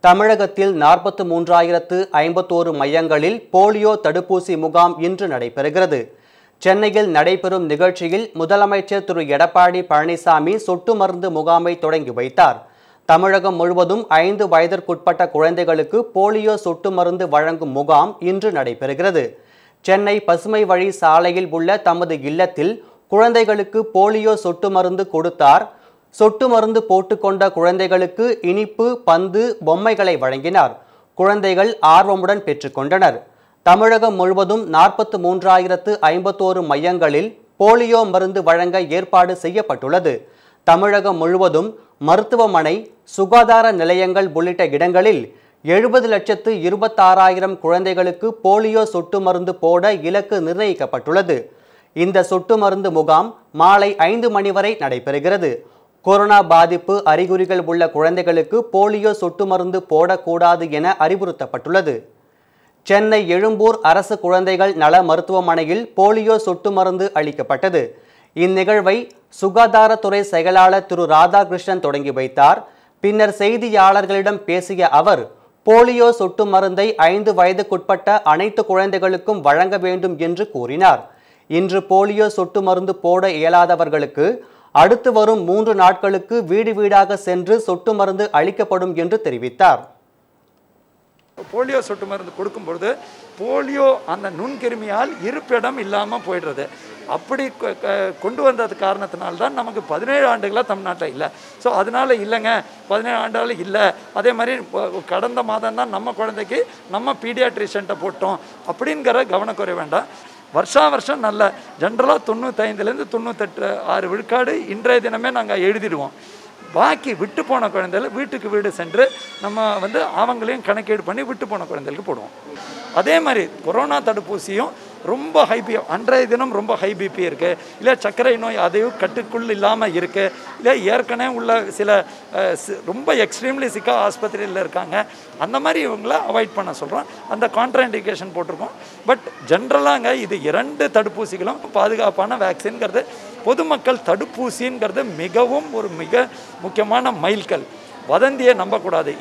தமிழகத்தில் 43,051 மையங்களில் போலியோ தடுப்பூசி முகாம் இன்று நடைபெறுகிறது. சென்னையில் நடைபெறும் நிகழ்ச்சியில் முதலமைச்சர் திரு எடப்பாடி பழனிசாமி சொட்டு மருந்து முகாமை தொடங்கி வைத்தார். தமிழகம் முழுவதும் 5 வயதிற்குட்பட்ட குழந்தைகளுக்கு போலியோ சொட்டு மருந்து வழங்கும் முகாம் இன்று நடைபெறுகிறது. சென்னை பசுமை வழி சாலையில் உள்ள தமது இல்லத்தில் குழந்தைகளுக்கு போலியோ சொட்டு மருந்து கொடுத்தார். சொட்டு மருந்து போட்டுக்கொண்ட குழந்தைகளுக்கு இனிப்பு, பந்து, பொம்மைகளை வழங்கினார். குழந்தைகள் ஆர்வமுடன் பெற்றுக்கொண்டனர். தமிழகம் முழுவதும் 43,051 மையங்களில் போலியோ மருந்து வழங்க ஏற்பாடு செய்யப்பட்டுள்ளது. தமிழகம் முழுவதும் மருத்துவமனை, சுகாதார நிலையங்கள் உள்ளிட்ட இடங்களில் 70,26,000 குழந்தைகளுக்கு போலியோ சொட்டு மருந்து போட இலக்கு நிர்ணயிக்கப்பட்டுள்ளது. இந்த சொட்டு மருந்து முகாம் மாலை 5 மணி வரை நடைபெறுகிறது. கொரோனா பாதிப்பு அறிகுறிகள் உள்ள குழந்தைகளுக்கு போலியோ சொட்டு மருந்து போடக்கூடாது என அறிவுறுத்தப்பட்டுள்ளது. சென்னை எழும்பூர் அரசு குழந்தைகள் நல மருத்துவமனையில் போலியோ சொட்டு மருந்து அளிக்கப்பட்டது. இந்நிகழ்வை சுகாதாரத்துறை செயலாளர் திரு ராதாகிருஷ்ணன் தொடங்கி வைத்தார். பின்னர் செய்தியாளர்களிடம் பேசிய அவர், போலியோ சொட்டு மருந்தை 5 வயதுக்குட்பட்ட அனைத்து குழந்தைகளுக்கும் வழங்க வேண்டும் என்று கூறினார். இன்று போலியோ சொட்டு மருந்து போட இயலாதவர்களுக்கு அடுத்து வரும் 3 நாட்களுக்கு வீடு வீடாக சென்று சொட்டு மருந்து அளிக்கப்படும் என்று தெரிவித்தார். போலியோ சொட்டு மருந்து கொடுக்கும்பொழுது போலியோ அந்த நுண்கிருமியால் இருப்பிடம் இல்லாமல் போயிடுறது. அப்படி கொண்டு வந்தது காரணத்தினால்தான் நமக்கு 17 ஆண்டுகளாக தமிழ்நாட்டில் இல்லை. ஸோ அதனால் இல்லைங்க, 17 ஆண்டால் இல்லை. அதே மாதிரி கடந்த மாதம் தான் நம்ம குழந்தைக்கு நம்ம பீடியாட்ரிஷன்ட்ட போட்டோம் அப்படிங்கிற கவனக்குறை வேண்டாம். வருஷம் நல்ல ஜென்ரலாக 95லேருந்து 98 விழுக்காடு இன்றைய தினமே நாங்கள் எழுதிடுவோம். பாக்கி விட்டு போன குழந்தைகள் வீட்டுக்கு வீடு சென்று நம்ம அவங்களையும் கணக்கீடு பண்ணி விட்டு போன குழந்தைகளுக்கு போடுவோம். அதே மாதிரி கொரோனா தடுப்பூசியும் ரொம்ப ஹைபி, அன்றைய தினம் ரொம்ப ஹை பிபி இருக்குது, இல்லை சர்க்கரை நோய் அதையும் கட்டுக்குள் இல்லாமல் இருக்குது, இல்லை ஏற்கனவே உள்ள சில ரொம்ப எக்ஸ்ட்ரீம்லி சிக்காக ஆஸ்பத்திரியில் இருக்காங்க. அந்த மாதிரி இவங்கள அவாய்ட் பண்ண சொல்கிறோம். அந்த கான்ட்ராஇண்டிகேஷன் போட்டிருக்கோம். பட் ஜென்ரலாங்க இது 2 தடுப்பூசிகளும் பாதுகாப்பான வேக்சின்ங்கிறது, பொதுமக்கள் தடுப்பூசிங்கிறது மிகவும் ஒரு மிக முக்கியமான மைல்கல். வதந்தியை நம்பக்கூடாது.